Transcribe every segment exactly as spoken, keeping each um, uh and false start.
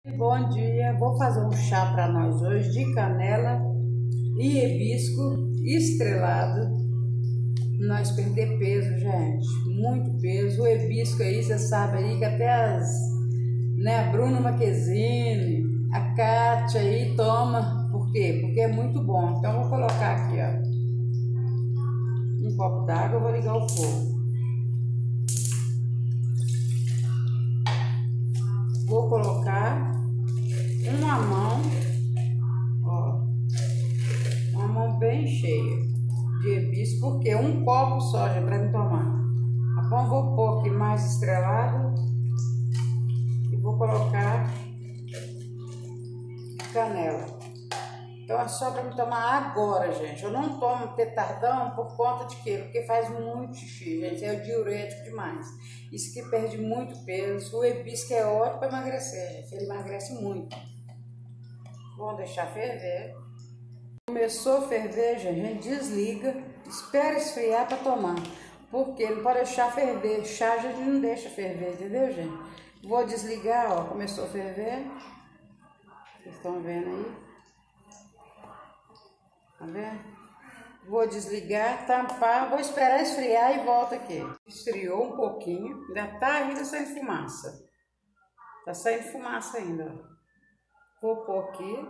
Bom dia, vou fazer um chá para nós hoje de canela e hibisco estrelado. Nós perder peso, gente, muito peso. O hibisco aí, você sabe aí que até as, né, a Bruna Marquezine, a Kátia aí toma. Por quê? Porque é muito bom. Então vou colocar aqui, ó, um copo d'água, vou ligar o fogo. Vou colocar uma mão, ó, uma mão bem cheia de hibisco, porque um copo só já para me tomar, tá bom? Vou pôr aqui mais estrelado e vou colocar canela. Então é só para me tomar agora, gente. Eu não tomo petardão por conta de quê? Porque faz muito xixi, gente. É diurético demais. Isso que perde muito peso. O hibisco é ótimo para emagrecer, gente. Ele emagrece muito. Vou deixar ferver. Começou a ferver, gente, a gente desliga, espera esfriar para tomar. Porque não pode deixar ferver. Chá a gente não deixa ferver, entendeu, gente? Vou desligar, ó. Começou a ferver. Vocês estão vendo aí? Tá vendo? Vou desligar, tampar, vou esperar esfriar e volto aqui. Esfriou um pouquinho, ainda tá ainda saindo fumaça. Tá saindo fumaça ainda, ó. Vou pôr aqui.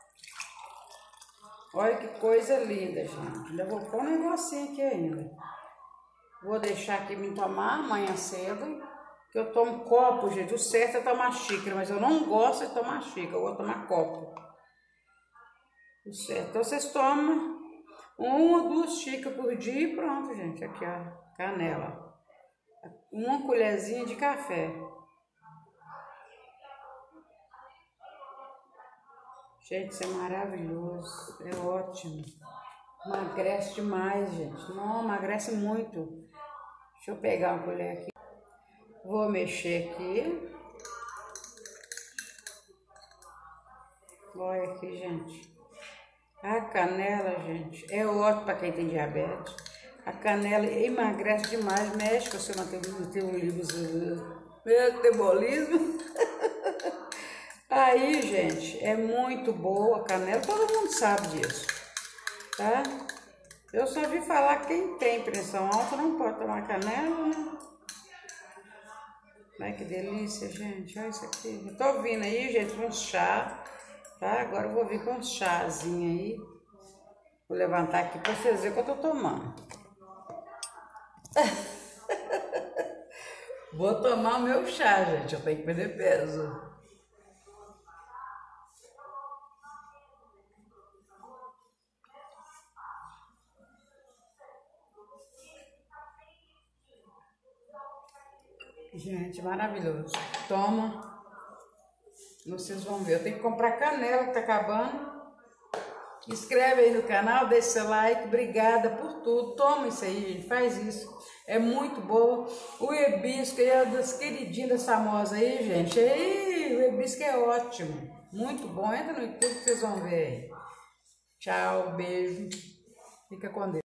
Olha que coisa linda, gente. Ainda vou pôr um negocinho aqui ainda. Vou deixar aqui me tomar amanhã cedo. Que eu tomo copo, gente. O certo é tomar xícara, mas eu não gosto de tomar xícara. Eu vou tomar copo. O certo. Então vocês tomam uma ou duas xícaras por dia e pronto, gente. Aqui, ó. Canela. Uma colherzinha de café. Gente, isso é maravilhoso, é ótimo. Emagrece demais, gente. Não, emagrece muito. Deixa eu pegar uma colher aqui. Vou mexer aqui. Olha aqui, gente. A canela, gente, é ótimo para quem tem diabetes. A canela emagrece demais, mexe com o seu metabolismo. Aí, gente, é muito boa a canela, todo mundo sabe disso, tá? Eu só vi falar que quem tem pressão alta não pode tomar canela, né? Ai, que delícia, gente, olha isso aqui. Eu tô vindo aí, gente, um chá, tá? Agora eu vou vir com um chazinho aí. Vou levantar aqui pra vocês verem o que eu tô tomando. Vou tomar o meu chá, gente, eu tenho que perder peso. Gente, maravilhoso. Toma. Vocês vão ver. Eu tenho que comprar canela que tá acabando. Inscreve aí no canal, deixa seu like. Obrigada por tudo. Toma isso aí, gente. Faz isso. É muito boa. O hibisco é das queridinhas, das famosas aí, gente. E o hibisco é ótimo. Muito bom. Entra no YouTube que vocês vão ver aí. Tchau, beijo. Fica com Deus.